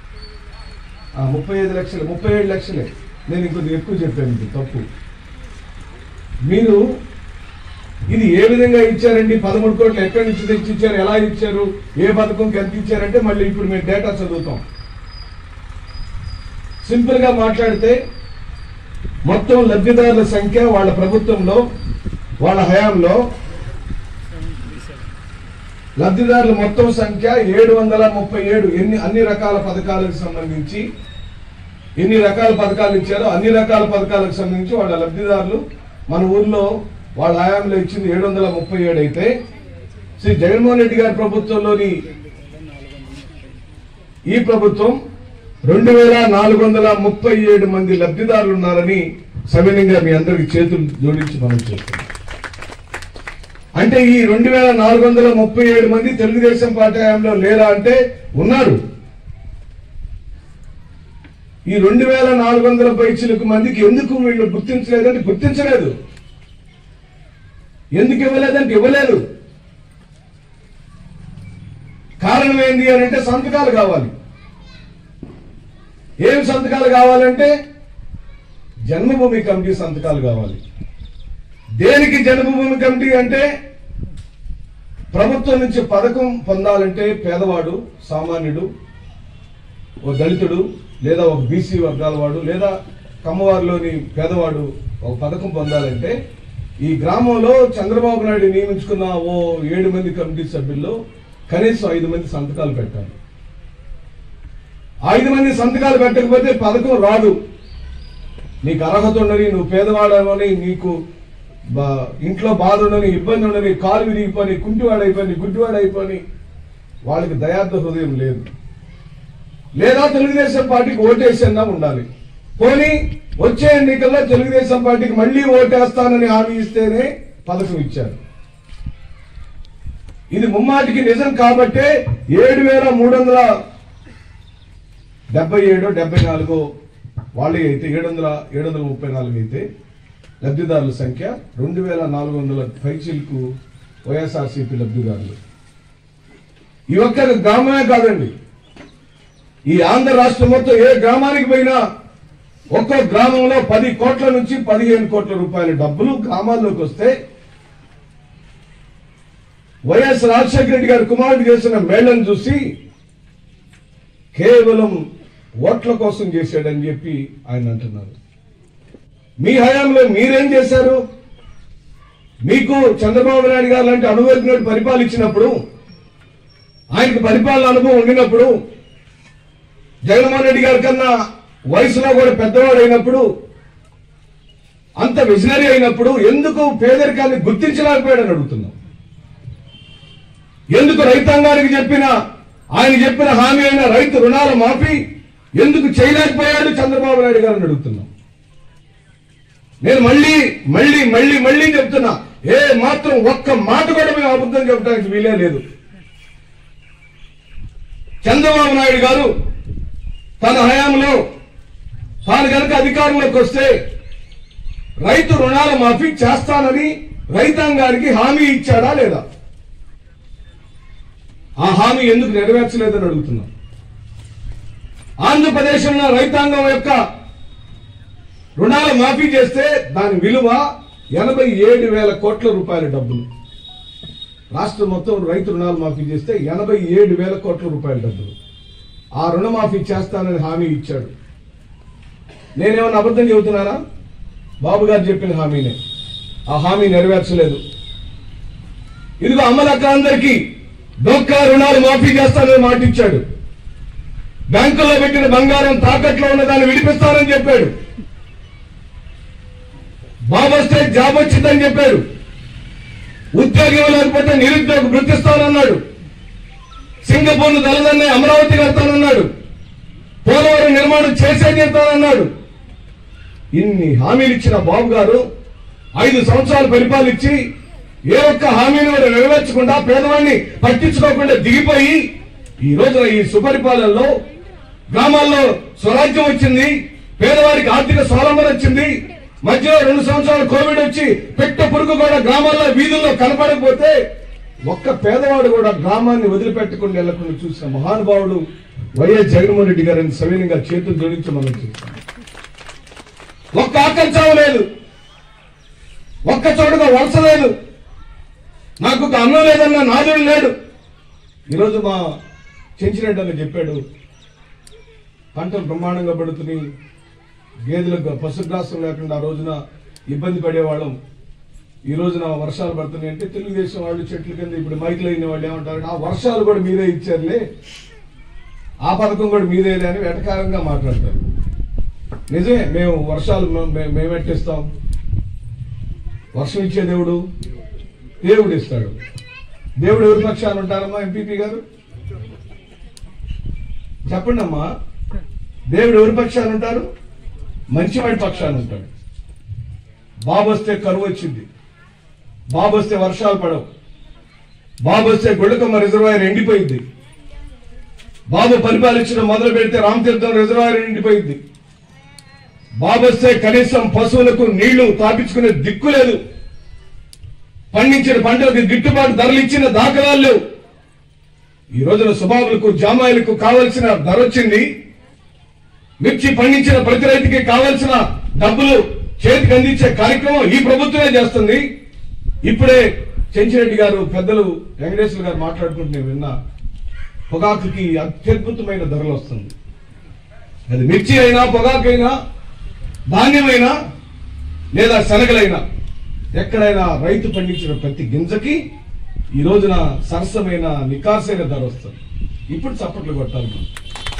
35 లక్షలు, 37 లక్షలే. నేను ఇంకొద్ది ఎక్కువ చెప్పాను, ఇది తప్పు. మీరు ఇది ఏ విధంగా ఇచ్చారండి? 13 కోట్లు ఎక్కడి నుంచి తెచ్చి ఇచ్చారు, ఎలా ఇచ్చారు, ఏ పథకంకి ఎంత ఇచ్చారంటే మళ్ళీ ఇప్పుడు మేము డేటా చదువుతాం. సింపుల్ గా మాట్లాడితే మొత్తం లబ్ధిదారుల సంఖ్య వాళ్ళ ప్రభుత్వంలో, వాళ్ళ హయాంలో లబ్ధిదారుల మొత్తం సంఖ్య 737. అన్ని రకాల పథకాలకు సంబంధించి ఎన్ని రకాల పథకాలు ఇచ్చారో అన్ని రకాల పథకాలకు సంబంధించి వాళ్ళ లబ్ధిదారులు మన ఊర్లో వాళ్ళ హయాంలో ఇచ్చింది 737 అయితే, శ్రీ జగన్మోహన్ రెడ్డి గారి ప్రభుత్వంలోని ఈ ప్రభుత్వం 2,437 మంది లబ్ధిదారులు ఉన్నారని సవినయంగా మీ అందరికి చేతులు జోడించి మనం చేస్తున్నాం. అంటే ఈ 2,437 మంది తెలుగుదేశం పార్టీ హయాంలో లేరా అంటే ఉన్నారు. ఈ 2,400 పైచిలకు మందికి ఎందుకు వీళ్ళు గుర్తించలేదంటే గుర్తించలేదు. ఎందుకు ఇవ్వలేదంటే ఇవ్వలేదు. కారణం ఏంటి అని అంటే సంతకాలు కావాలి. ఏం సంతకాలు కావాలంటే జన్మభూమి కమిటీ సంతకాలు కావాలి. దేనికి జన్మభూమి కమిటీ అంటే ప్రభుత్వం నుంచి పథకం పొందాలంటే పేదవాడు, సామాన్యుడు, ఓ దళితుడు లేదా ఒక బీసీ వర్గాల వాడు లేదా కమ్మవారిలోని పేదవాడు ఒక పథకం పొందాలంటే ఈ గ్రామంలో చంద్రబాబు నాయుడు నియమించుకున్న ఓ 7 మంది కమిటీ సభ్యుల్లో కనీసం 5 మంది సంతకాలు పెట్టాలి. 5 మంది సంతకాలు పెట్టకపోతే పథకం రాదు. నీకు అర్హత ఉండని, నువ్వు పేదవాడని, నీకు ఇంట్లో బాధ ఉండని, ఇబ్బంది ఉండని, కాలు విరిగిపోని, గుడ్డివాడైపోని వాళ్ళకి దయార్థ హృదయం లేదు. లేదా తెలుగుదేశం పార్టీకి ఓటేసన్నా ఉండాలి. పోనీ వచ్చే ఎన్నికల్లో తెలుగుదేశం పార్టీకి మళ్లీ ఓటేస్తానని హామీ ఇస్తేనే పథకం ఇచ్చారు. ఇది ముమ్మాటికి నిజం కాబట్టే 7,377-74 వాళ్ళే అయితే 734 అయితే లబ్ధిదారుల సంఖ్య 2,400 పైచిలకు వైఎస్ఆర్సీపీ లబ్ధిదారులు. ఈ ఒక్క గ్రామమే కాదండి, ఈ ఆంధ్ర రాష్ట్రం మొత్తం ఏ గ్రామానికి పోయినా ఒక్కో గ్రామంలో 10 కోట్ల నుంచి 15 కోట్ల రూపాయల డబ్బులు గ్రామాల్లోకి వస్తే వైఎస్ రాజశేఖర రెడ్డి గారి కుమారుడు చేసిన మేళ్లను చూసి కేవలం ఓట్ల కోసం చేశాడని చెప్పి ఆయన అంటున్నారు. మీ హయాంలో మీరేం చేశారు? మీకు చంద్రబాబు నాయుడు గారు లాంటి అనుభవజ్ఞుడు పరిపాలించినప్పుడు, ఆయనకు పరిపాలన అనుభవం ఉండినప్పుడు, జగన్మోహన్ రెడ్డి గారి కన్నా వయసులో కూడా పెద్దవాడు అయినప్పుడు, అంత విజనరీ అయినప్పుడు ఎందుకు పేదరికాన్ని గుర్తించలేకపోయాడని అడుగుతున్నాం. ఎందుకు రైతాంగానికి ఆయన చెప్పిన హామీ అయిన రైతు రుణాల మాఫీ ఎందుకు చేయలేకపోయాడు చంద్రబాబు నాయుడు గారిని అడుగుతున్నాం. నేను మళ్ళీ మళ్ళీ మళ్ళీ మళ్ళీ చెప్తున్నా, ఏ మాత్రం ఒక్క మాట కూడా మేము అబద్ధం చెప్పడానికి వీలే లేదు. చంద్రబాబు నాయుడు గారు తన హయాంలో తాను కనుక అధికారంలోకి వస్తే రైతు రుణాల మాఫీ చేస్తానని రైతాంగానికి హామీ ఇచ్చాడా లేదా? ఆ హామీ ఎందుకు నెరవేర్చలేదని అడుగుతున్నాం. ఆంధ్రప్రదేశ్లో రైతాంగం యొక్క రుణాల మాఫీ చేస్తే దాని విలువ 87,000 కోట్ల రూపాయల డబ్బులు. రాష్ట్రం మొత్తం రైతు రుణాలు మాఫీ చేస్తే 87,000 కోట్ల రూపాయల డబ్బులు. ఆ రుణమాఫీ చేస్తానని హామీ ఇచ్చాడు. నేనేమన్నా అబద్ధం చెబుతున్నారా? బాబు గారు చెప్పిన హామీనే. ఆ హామీ నెరవేర్చలేదు. ఇదిగో అమ్మలక్కలందరికీ డోక్రా రుణాలు మాఫీ చేస్తానని మాట ఇచ్చాడు. బ్యాంకుల్లో పెట్టిన బంగారం తాకట్లో ఉన్న దాన్ని విడిపిస్తానని చెప్పాడు. బాబు వస్తే జాబ్ వచ్చిందని చెప్పాడు. ఉద్యోగం లేకపోతే నిరుద్యోగ గుర్తిస్తానన్నాడు. సింగపూర్ను తలదన్నే అమరావతి కడతానన్నాడు. పోలవరం నిర్మాణం చేసే తీరుతానన్నాడు. ఇన్ని హామీలు ఇచ్చిన బాబు గారు 5 సంవత్సరాలు పరిపాలించి ఏ ఒక్క హామీని కూడా నెరవేర్చకుండా పేదవాడిని పట్టించుకోకుండా దిగిపోయి ఈ రోజున ఈ సుపరిపాలనలో గ్రామాల్లో స్వరాజ్యం వచ్చింది, పేదవారికి ఆర్థిక స్వావలంబన వచ్చింది. మధ్యలో 2 సంవత్సరాలు కోవిడ్ వచ్చి పెట్ట పురుగు కూడా గ్రామాల్లో వీధుల్లో కనపడకపోతే ఒక్క పేదవాడు కూడా గ్రామాన్ని వదిలిపెట్టకుండా వెళ్లకుండా చూసిన మహానుభావుడు వైఎస్ జగన్మోహన్ రెడ్డి గారిని సవినంగా చేతులు జోడించి మనం చూస్తాం. ఒక్క ఆకలి చావు లేదు, ఒక్క చోటుగా వలస లేదు, నాకు ఒక అన్నం లేదన్న నాదుడు లేడు. ఈరోజు మా చెంచిరెడ్డి అని చెప్పాడు, పంటలు బ్రహ్మాండంగా పడుతున్నాయి, గేదెలకు పశుగ్రాసం లేకుండా ఆ రోజున ఇబ్బంది పడేవాళ్ళం. ఈ రోజున వర్షాలు పడుతున్నాయి అంటే తెలుగుదేశం వాళ్ళు చెట్ల కింద ఇప్పుడు మైకులు అయిన వాళ్ళు ఏమంటారు, ఆ వర్షాలు కూడా మీరే ఇచ్చారులే, ఆ పథకం కూడా మీదేలే అని వెటకారంగా మాట్లాడతారు. నిజమే, మేము వర్షాలు మేమెట్టిస్తాం. వర్షం ఇచ్చే దేవుడు ఇస్తాడు. దేవుడు ఎవరి పక్షాన్ని ఉంటారమ్మా? ఎంపీపీ గారు చెప్పండి అమ్మా. దేవుడు ఎవరి పక్షాన్ని ఉంటారు? మంచివాడి పక్షాన్ని ఉంటాడు. బాబు వస్తే కరువు వచ్చింది, బాబు వస్తే వర్షాలు పడవు, బాబు వస్తే గొడకమ్మ రిజర్వాయర్ ఎండిపోయింది, బాబు పరిపాలించడం మొదలు పెడితే రామతీర్థం రిజర్వాయర్ ఎండిపోయింది, బాబు వస్తే కనీసం పశువులకు నీళ్లు తాపించుకునే దిక్కు లేదు, పండించిన పంటలకు గిట్టుబాటు ధరలు ఇచ్చిన దాఖలాలు లేవు. ఈ రోజున సుబాబులకు జామాయిలకు కావలసిన ధర వచ్చింది. మిర్చి పండించిన ప్రతి రైతుకి కావలసిన డబ్బులు చేతికి అందించే కార్యక్రమం ఈ ప్రభుత్వమే చేస్తుంది. ఇప్పుడే చెంచిరెడ్డి గారు పెద్దలు వెంకటేశ్వర గారు మాట్లాడుకుంటూ నేను విన్నా, పొగాకుకి అత్యద్భుతమైన ధరలు వస్తుంది. అది మిర్చి అయినా, పొగాకైనా, ధాన్యమైనా లేదా శనగలైనా, ఎక్కడైనా రైతు పండించిన ప్రతి గింజకి ఈ రోజున సరసమైన నికార్సైన ధర వస్తుంది. ఇప్పుడు చప్పట్లు కొట్టాలి మనం.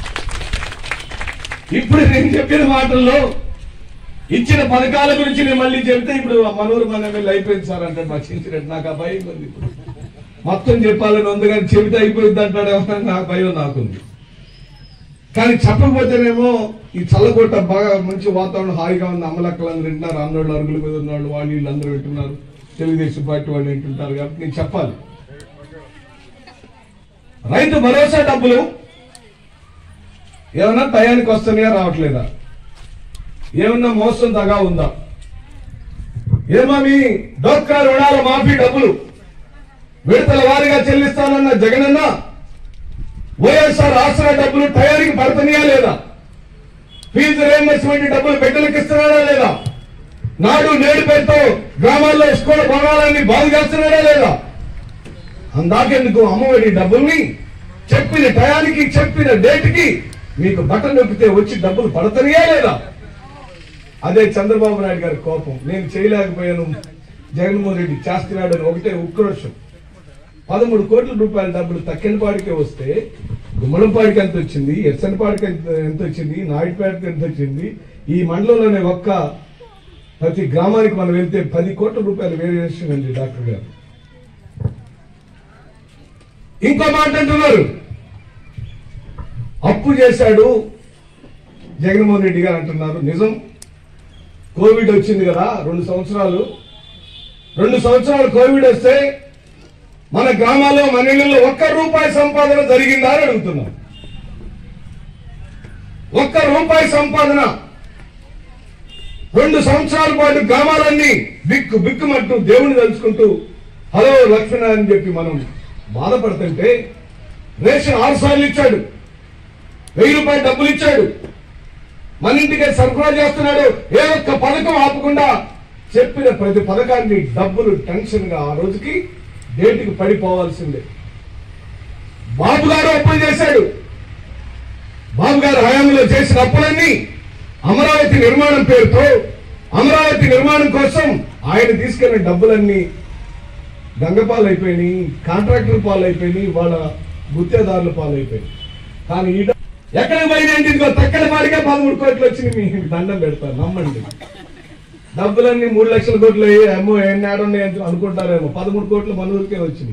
ఇప్పుడు నేను చెప్పిన మాటల్లో ఇచ్చిన పథకాల గురించి నేను మళ్ళీ చెప్తే ఇప్పుడు మనూరు మన ఎమ్మెల్యే అయిపోయింది సార్ అంటాడు మా చెంచిరెడ్డి. నాకు ఆ భయం ఉంది. ఇప్పుడు మొత్తం చెప్పాలని ఉంది కానీ చెబితే అయిపోయింది అంటాడేమో నాకు భయం నాకుంది. కానీ చెప్పకపోతేనేమో ఈ చల్లగొట్ట బాగా మంచి వాతావరణం హాయిగా ఉంది, అమ్మలక్కలందరూ వింటున్నారు, అన్నోళ్ళు అరుగుల మీద ఉన్నవాళ్ళు వాళ్ళు వీళ్ళందరూ వింటున్నారు, తెలుగుదేశం పార్టీ వాళ్ళు వింటుంటారు. కాబట్టి నేను చెప్పాలి, రైతు భరోసా డబ్బులు ఏమన్నా టయానికి వస్తున్నాయా రావట్లేదా? ఏమన్నా మోసం దగా ఉందా? ఏమో మీ డోక్రా రుణాల మాఫీ డబ్బులు విడతల వారీగా చెల్లిస్తానన్న జగనన్న వైఎస్ఆర్ ఆసరా డబ్బులు టయానికి పడుతున్నాయా లేదా? ఫీజు రియంబర్స్మెంట్ డబ్బులు బిడ్డలకు ఇస్తున్నాడా లేదా? నాడు నేడు పేరుతో గ్రామాల్లో స్కూల్ భవనాలన్నీ బాగు చేస్తున్నాడా లేదా? అందాకెందుకు అమ్మఒడి డబ్బుల్ని చెప్పిన టయానికి చెప్పిన డేట్కి మీకు బటన్ నొక్కితే వచ్చి డబ్బులు పడుతున్నాయా లేదా? అదే చంద్రబాబు నాయుడు గారి కోపం, నేను చేయలేకపోయాను, జగన్మోహన్ రెడ్డి చేస్తున్నాడు అని ఒకటే ఉక్రోషం. 13 కోట్ల రూపాయల డబ్బులు తక్కినపాడికే వస్తే గుమ్మడంపాడికి ఎంత వచ్చింది, ఎర్సనపాడికి ఎంత వచ్చింది, నాయుడుపేటకి ఎంత వచ్చింది, ఈ మండలంలోనే ప్రతి గ్రామానికి మనం వెళ్తే 10 కోట్ల రూపాయల వేరియేషన్ అండి డాక్టర్ గారు. ఇంకో మాట అంటున్నారు, అప్పు చేశాడు జగన్మోహన్ రెడ్డి గారు అంటున్నారు. నిజం, కోవిడ్ వచ్చింది కదా 2 సంవత్సరాలు కోవిడ్ వస్తే మన గ్రామాల్లో మన ఇళ్లలో ₹1 సంపాదన జరిగిందా అని అడుగుతున్నాం. ₹1 సంపాదన 2 సంవత్సరాల పాటు గ్రామాలన్నీ బిక్కుమంటూ దేవుని తలుచుకుంటూ హలో లక్ష్మణ అని చెప్పి మనం బాధపడుతుంటే రేషన్ 6 సార్లు ఇచ్చాడు, ₹1000 డబ్బులు ఇచ్చాడు, మన ఇంటికి సరఫరా చేస్తున్నాడు. ఏ ఒక్క పథకం ఆపకుండా చెప్పిన ప్రతి పథకాన్ని డబ్బులు టెన్షన్ గా ఆ రోజుకి డేటుకి పడిపోవాల్సిందే. బాబు గారు అప్పులు చేశాడు, బాబు గారు హయాంలో చేసిన అప్పులన్నీ అమరావతి నిర్మాణం పేరుతో అమరావతి నిర్మాణం కోసం ఆయన తీసుకెళ్లిన డబ్బులన్నీ గంగపాలు అయిపోయినాయి, కాంట్రాక్టర్ పాలు అయిపోయినాయి, వాళ్ళ గుత్తేదారుల పాలు అయిపోయినాయి. కానీ ఈ ఎక్కడ పోయినండి, ఇదిగో తక్కడ పాడిగా 13 కోట్లు వచ్చింది. మీకు దండం పెడతారు, నమ్మండి. డబ్బులన్నీ 3 లక్షల కోట్లు ఏమో ఎన్నాడున్నాయి అనుకుంటారేమో, 13 కోట్లు మన ఊరికే వచ్చింది.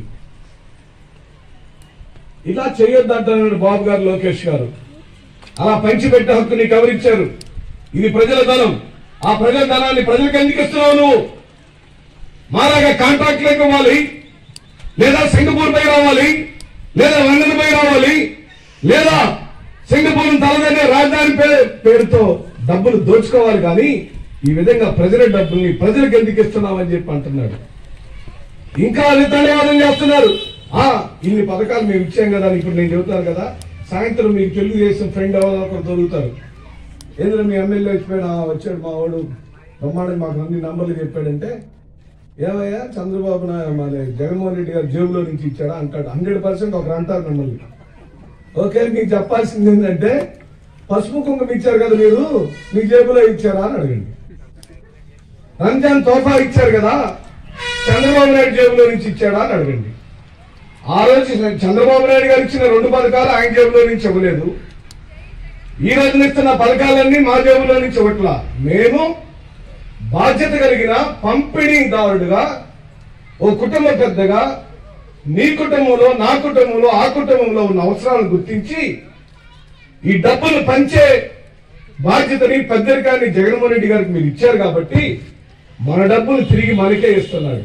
ఇలా చేయొద్దంటున్నాడు బాబు గారు, లోకేష్ గారు. అలా పంచిపెట్టే హక్కు నీకు ఎవరిచ్చారు? ఇది ప్రజల ధనం. ఆ ప్రజల ధనాన్ని ప్రజలకు ఎందుకు ఇస్తున్నావు నువ్వు? మాలాగా కాంట్రాక్ట్లకు ఇవ్వాలి, లేదా సింగపూర్ పై రావాలి, లేదా లండన్ పై రావాలి, లేదా సింగపూర్ తలదనే రాజధాని పేరుతో డబ్బులు దోచుకోవాలి. కానీ ఈ విధంగా ప్రజల డబ్బుల్ని ప్రజలకు ఎందుకు ఇస్తున్నామని చెప్పి అంటున్నాడు. ఇంకా అది ధన్యవాదం చేస్తున్నారు. ఇన్ని పథకాలు మేము ఇచ్చాం కదా అని ఇప్పుడు నేను చెబుతాను కదా. సాయంత్రం మీకు తెలుగుదేశం ఫ్రెండ్ ఎవరో ఒకరు దొరుకుతారు. ఎందుకంటే మీ ఎమ్మెల్యే వచ్చాడు మా వాడు బ్రహ్మాండం మాకు అన్ని నంబర్లు చెప్పాడంటే, ఏమయ్యా చంద్రబాబు నాయుడు జగన్మోహన్ రెడ్డి గారు జేబులో నుంచి ఇచ్చాడా అంటాడు. 100% ఒకరు అంటారు మిమ్మల్ని. ఓకే, మీకు చెప్పాల్సింది ఏంటంటే పసుపు కుంకుమ ఇచ్చారు కదా మీరు, మీ జేబులో ఇచ్చారా అని అడగండి. రంజాన్ తోఫా ఇచ్చారు కదా, చంద్రబాబు నాయుడు జేబులో నుంచి ఇచ్చాడా అని అడగండి. ఆ రోజు చంద్రబాబు నాయుడు గారు ఇచ్చిన 2 పథకాలు ఆయన జేబులో నుంచి ఇవ్వలేదు. ఈ రోజు ఇస్తున్న పథకాలన్నీ మా జేబులో నుంచి ఇవ్వట్లా. మేము బాధ్యత కలిగిన పంపిణీదారుడుగా, ఓ కుటుంబ పెద్దగా, నీ కుటుంబంలో, నా కుటుంబంలో, ఆ కుటుంబంలో ఉన్న అవసరాలను గుర్తించి ఈ డబ్బులు పంచే బాధ్యతని, పెద్దరికాన్ని జగన్మోహన్ రెడ్డి గారికి మీరు ఇచ్చారు కాబట్టి మన డబ్బులు తిరిగి మనకే ఇస్తున్నాడు.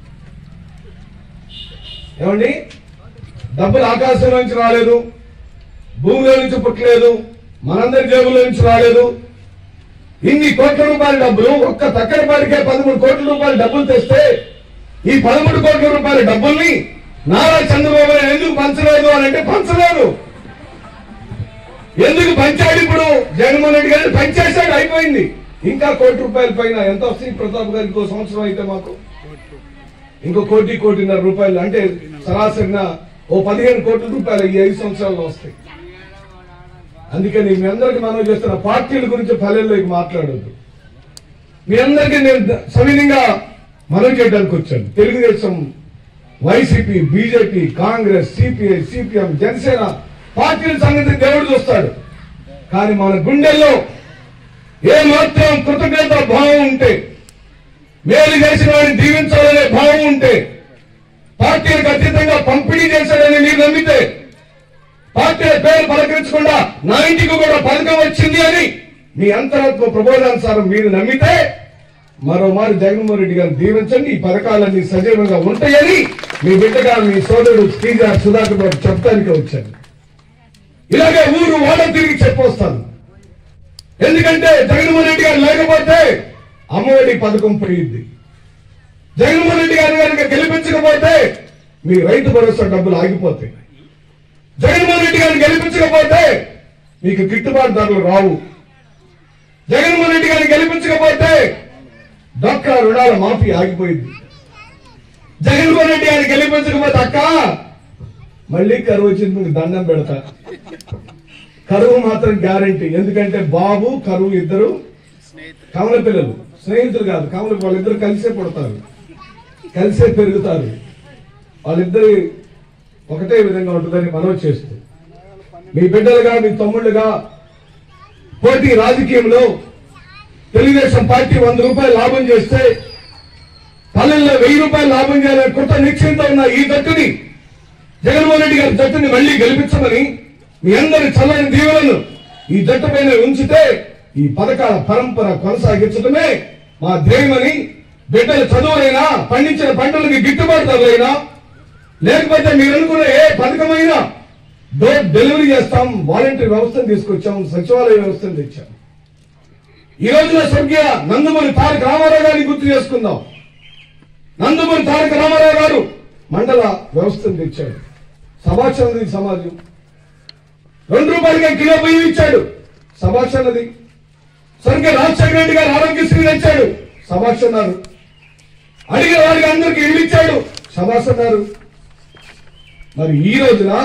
ఏమండి, డబ్బులు ఆకాశంలో నుంచి రాలేదు, భూమిలో నుంచి పుట్టలేదు, మనందరి జేబులో నుంచి రాలేదు. ఇన్ని కోట్ల రూపాయల డబ్బులు ఒక్క తక్కడపాడికే 13 కోట్ల రూపాయల డబ్బులు తెస్తే ఈ 13 కోట్ల రూపాయల డబ్బుల్ని నారా చంద్రబాబు నాయుడు ఎందుకు పంచలేదు అని అంటే పంచలేదు. ఎందుకు పంచాడు? ఇప్పుడు జగన్మోహన్ రెడ్డి గారిని పంచేశాడు, అయిపోయింది. ఇంకా ₹1 పైన ఎంత వస్తుంది ప్రతాప్ గారికి? ఇంకో సంవత్సరం అయితే మాకు ఇంకో ₹1.5 కోటి అంటే సరాసరిన ఓ 15 కోట్ల రూపాయలు ఈ 5 సంవత్సరాల్లో వస్తాయి. అందుకని మీ అందరికి మనం చేస్తున్న పార్టీల గురించి పల్లెల్లోకి మాట్లాడొద్దు. మీ అందరికీ నేను సవినీయంగా మనం చేయడానికి వచ్చాను. Telugu Desam, YCP, BJP, Congress, CPI, CPM, Janasena పార్టీల సంగతి దేవుడు చూస్తాడు. కానీ మన గుండెల్లో ఏ మాత్రం కృతజ్ఞత భావం ఉంటే, మేలు చేసిన వాడిని దీవించాలనే భావం ఉంటే, పార్టీలకు అతీతంగా పంపిణీ చేశాడని మీరు నమ్మితే, పార్టీల పేరు పలకరించకుండా నా ఇంటికి కూడా పథకం వచ్చింది అని మీ అంతరాత్మ ప్రబోధానుసారం మీరు నమ్మితే, మరోమారు జగన్మోహన్ రెడ్డి గారిని దీవించండి. ఈ పథకాలన్నీ సజీవంగా ఉంటాయని మీ బిడ్డగా మీ సోదరుడు శ్రీగారు సుధాకర్ బాబు చెప్పడానికి వచ్చాను. ఇలాగే ఊరు వాడ తిరిగి చెప్పొస్తాను. ఎందుకంటే జగన్మోహన్ రెడ్డి గారు లేకపోతే అమ్మఒడి పథకం పోయింది. జగన్మోహన్ రెడ్డి గారు కనుక గెలిపించకపోతే మీ రైతు భరోసా డబ్బులు ఆగిపోతాయి. జగన్మోహన్ రెడ్డి గారిని గెలిపించకపోతే మీకు గిట్టుబాటు ధరలు రావు. జగన్మోహన్ రెడ్డి గారిని గెలిపించకపోతే డాక్రా రుణాల మాఫీ ఆగిపోయింది. జగన్మోహన్ రెడ్డి గారిని గెలిపించకపోతే అక్క మళ్ళీ కరువు వచ్చింది, మీకు దండం పెడతా. కరువు మాత్రం గ్యారంటీ. ఎందుకంటే బాబు కరువు ఇద్దరు కమల పిల్లలు స్నేహితులు కాదు, కమల వాళ్ళిద్దరు కలిసే పుడతారు, కలిసే పెరుగుతారు, వాళ్ళిద్దరి ఒకటే విధంగా ఉంటుందని మనవి చేస్తూ మీ బిడ్డలుగా మీ తమ్ముళ్ళుగా పోటీ రాజకీయంలో తెలుగుదేశం పార్టీ 100 రూపాయలు లాభం చేస్తే పల్లెల్లో 1000 రూపాయలు లాభం చేయాలని కొత్త నిశ్చయంతో ఉన్న ఈ జట్టుని జగన్మోహన్ రెడ్డి గారి జట్టుని మళ్లీ గెలిపించమని మీ అందరి చల్లని దీవెనలు ఈ జట్టు పైన ఉంచితే ఈ పథకాల పరంపర కొనసాగించడమే మా ధ్యేయమని, బిడ్డల చదువులైనా పండించిన పంటలకి గిట్టుబాటు ధరలైనా లేకపోతే మీరు అనుకున్న ఏ పథకమైనా డోర్ డెలివరీ చేస్తాం. వాలంటీర్ వ్యవస్థను తీసుకొచ్చాం, సచివాలయ వ్యవస్థను తెచ్చాం. ఈ రోజున స్వర్గీయ నందమూరి తారక రామారావు గారిని గుర్తు చేసుకుందాం. నందమూరి తారక రామారావు గారు మండల వ్యవస్థను తెచ్చాడు. సమాచారం సమాజం 2 రూపాయలుగా కిలో బియ్యం ఇచ్చాడు, సభాషన్నది. స్వర్గీయ రాజశేఖర రెడ్డి గారు ఆరోగ్యశ్రీ తెచ్చాడు, సభాషన్నారు. అడిగిన వారికి అందరికి ఇల్లు ఇచ్చాడు, సభాషన్నారు. మరి ఈ రోజున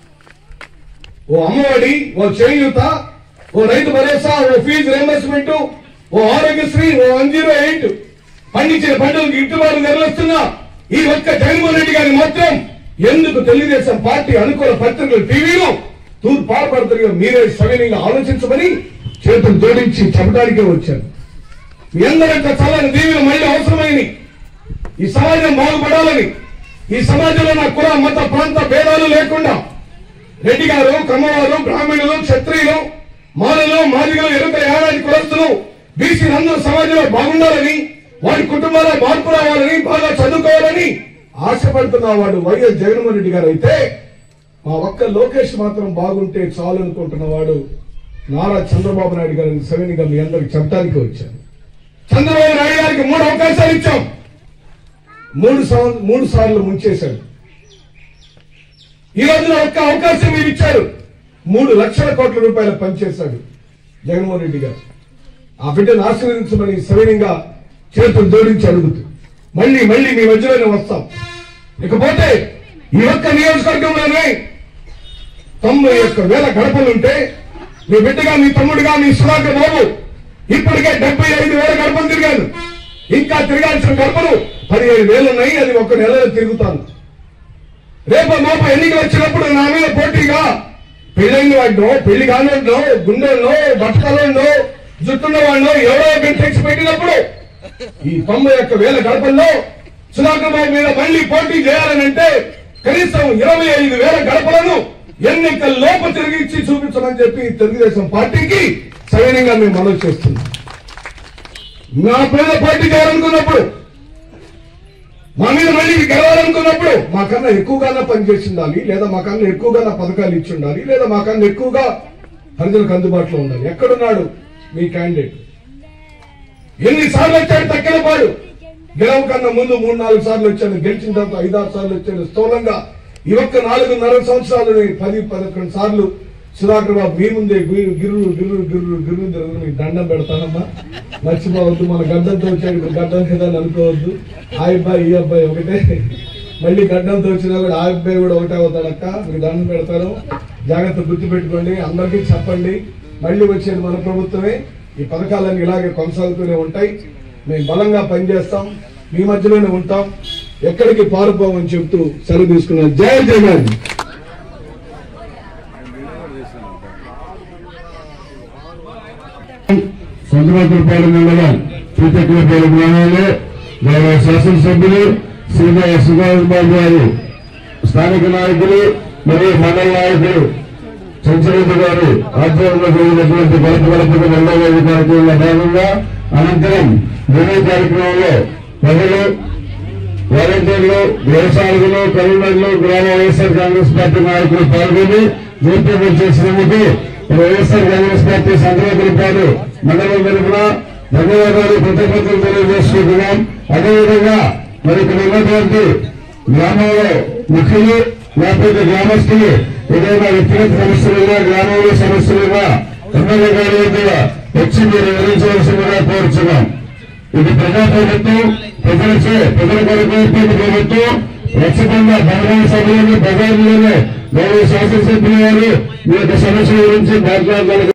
ఓ అమ్మఒడి, ఓ చేయూత, ఓ రైతు భరోసా, ఓ ఫీజు రియంబర్స్మెంట్, ఓ ఆరోగ్యశ్రీ, ఓ 108 పండించిన పంటలకు గిట్టుబాటు ధరలుస్తున్నా ఈ ఒక్క జగన్మోహన్ రెడ్డి గారిని మాత్రం ఎందుకు తెలుగుదేశం పార్టీ అనుకూల పత్రికలు టీవీలో తూర్పు పాల్పడుతున్నా మీరే సవినీయంగా ఆలోచించమని చేతులు జోడించి చెప్పడానికే వచ్చాను. మీ అందరంతా చల్లని దీవెన మళ్ళీ అవసరమైనవి. ఈ సమాజం బాగుపడాలని, ఈ సమాజంలో నా కుల మత ప్రాంత భేదాలు లేకుండా రెడ్డి గారు, కమ్మవారు, బ్రాహ్మణులు, క్షత్రియులు, మాలలు, మాదిగలు, ఎరుక యానాది కులస్తులు, బీసీలు అందరూ సమాజంలో బాగుండాలని, వారి కుటుంబాల మార్పు రావాలని, బాగా చదువుకోవాలని ఆశపడుతున్న వాడు వైఎస్ జగన్మోహన్ రెడ్డి గారు అయితే మా ఒక్క లోకేష్ మాత్రం బాగుంటే చాలు అనుకుంటున్న వాడు నారా చంద్రబాబు నాయుడు గారిని సవినిగా మీ అందరికి చెప్పడానికి వచ్చాను. చంద్రబాబు నాయుడు గారికి 3 అవకాశాలు ఇచ్చాం, 3 సార్లు ముంచేశాడు. ఈ రోజున ఒక్క అవకాశం మీరు ఇచ్చారు, 3 లక్షల కోట్ల రూపాయలు పనిచేశాడు జగన్మోహన్ రెడ్డి గారు. ఆ బిడ్డను ఆశీర్వదించమని సవినంగా చేతులు జోడించి అడుగుతూ మళ్ళీ మీ మధ్యలోనే వస్తాం. ఇకపోతే ఈ ఒక్క నియోజకవర్గంలోనే 91,000 గడపలుంటే మీ బిడ్డగా, మీ తమ్ముడిగా, మీ సుధాకర్ బాబు ఇప్పటికే 75,000 గడపలు తిరిగాను. ఇంకా తిరగాల్సిన గడపలు 17,000 ఉన్నాయి. అది ఒక నెలలో తిరుగుతాను. రేపు మాపు ఎన్నికలు వచ్చినప్పుడు నా మీద పోటీగా పెళ్ళైన వాడినో, పెళ్లి కానివాడినో, గుండెల్లో, బట్టలలో, జుట్టున్న వాడినో ఎవరో టెక్స్ పెట్టినప్పుడు ఈ 91,000 గడపల్లో సుధాకర్ బాబు మీద మళ్లీ పోటీ చేయాలనంటే కనీసం 25,000 గడపలను ఎన్నికల్లోపు తిరిగిచ్చి చూపించమని చెప్పి తెలుగుదేశం పార్టీకి సవినయంగా మేము మనవి చేస్తున్నాం. నా మీద పోటీ చేయాలనుకున్నప్పుడు, మా మీద మళ్ళీ గెలవాలనుకున్నప్పుడు మాకన్నా ఎక్కువగానే పనిచేసి ఉండాలి, లేదా మాకన్నా ఎక్కువగా పథకాలు ఇచ్చి ఉండాలి, లేదా మాకన్నా ఎక్కువగా ప్రజలకు అందుబాటులో ఉండాలి. ఎక్కడున్నాడు మీ క్యాండిడేట్? ఎన్నిసార్లు వచ్చాడు తక్కెలపాడు? గెలవ కన్నా ముందు 3-4 సార్లు వచ్చాను, గెలిచిన తర్వాత 5-6 సార్లు వచ్చాను. స్థూలంగా ఈ ఒక్క 4.5 సంవత్సరాలు 10-11 సార్లు సుధాకర్ బాబు మీ ముందే గిర్రు మీకు దండం పెడతానమ్మా, మర్చిపోవద్దు. మన గడ్డంతో వచ్చాడు, ఇప్పుడు గడ్డం కదా అని అనుకోవద్దు. ఆ అబ్బాయి ఈ అబ్బాయి ఒకటే, మళ్ళీ గడ్డంతో వచ్చినా కూడా ఆ అబ్బాయి కూడా ఒకటే అవుతాడక్క, మీకు దండం పెడతాను, జాగ్రత్త గుర్తు పెట్టుకోండి, అందరికీ చెప్పండి. మళ్ళీ వచ్చేది మన ప్రభుత్వమే. ఈ పథకాలన్నీ ఇలాగే కొనసాగుతూనే ఉంటాయి. మేము బలంగా పనిచేస్తాం, మీ మధ్యలోనే ఉంటాం, ఎక్కడికి పారిపోమని చెబుతూ సెలవు తీసుకున్నాం. జై జగన్. సంతరాతులపాలెం మండలం శ్రీతక్కులపాలెం గ్రామంలో గౌరవ శాసనసభ్యులు శ్రీ సుధాకర్ బాబు గారు, స్థానిక నాయకులు మరియు మండల నాయకులు చంచరేత గారు ఆధ్వర్యంలో జరిగినటువంటి గడప మండల కార్యక్రమంలో భాగంగా అనంతరం వినయ కార్యక్రమంలో ప్రజలు, వాలంటీర్లు, వ్యవసాయులు, కరీంనగర్లో గ్రామ వైఎస్ఆర్ కాంగ్రెస్ పార్టీ నాయకులు పాల్గొని జోప్యం చేసినందుకు వైఎస్ఆర్ కాంగ్రెస్ పార్టీ సంతరాతులపాడు మండలం తరఫున ధన్యవాదాలు, కృతజ్ఞతలు తెలియజేసుకుంటున్నాం. అదేవిధంగా మరి ఇక్కడ ఉన్నటువంటి గ్రామంలో ముఖ్యులు, లేకపోతే గ్రామస్తులు ఏదైనా వ్యక్తిగత సమస్యలుగా, గ్రామంలో సమస్యలుగా ఎమ్మెల్యే గారి వద్ద వచ్చి మీరు వివరించవలసిందిగా కోరుచున్నాం. ఇది ప్రజాప్రభుత్వం, ప్రజల కొరకు ప్రభుత్వం. ఖచ్చితంగా బహిరంగ సభలోనే, బజార్లోనే గౌరవ శాసనసభ్యులు గారు మీ యొక్క సమస్యల గురించి మాట్లాడగలరు.